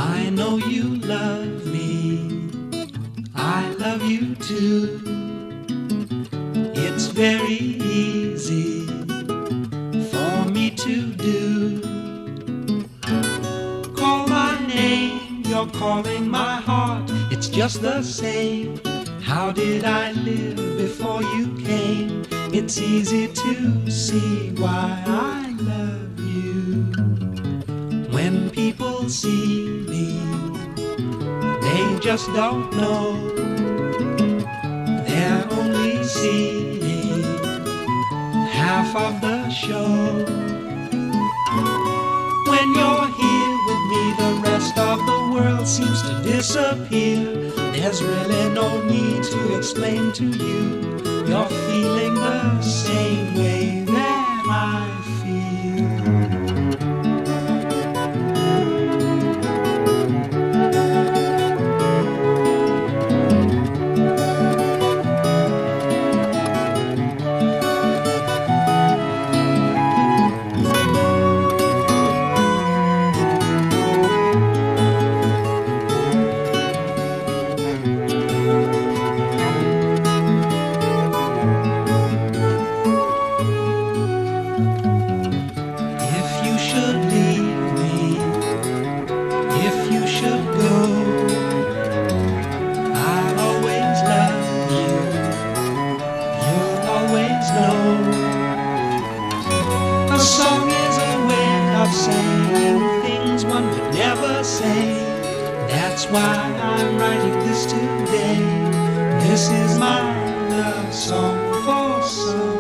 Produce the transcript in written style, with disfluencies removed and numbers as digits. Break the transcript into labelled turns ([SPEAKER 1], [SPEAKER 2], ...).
[SPEAKER 1] I know you love me, I love you too. It's very easy for me to do. Call my name, you're calling my heart, it's just the same. How did I live before you came? It's easy to see why I love you. When people see me, they just don't know. They're only seeing half of the show. When you're here with me, the rest of the world seems to disappear. There's really no need to explain to you. You're feeling the same way that I feel. A song is a way of saying things one would never say. That's why I'm writing this today. This is my love song for some.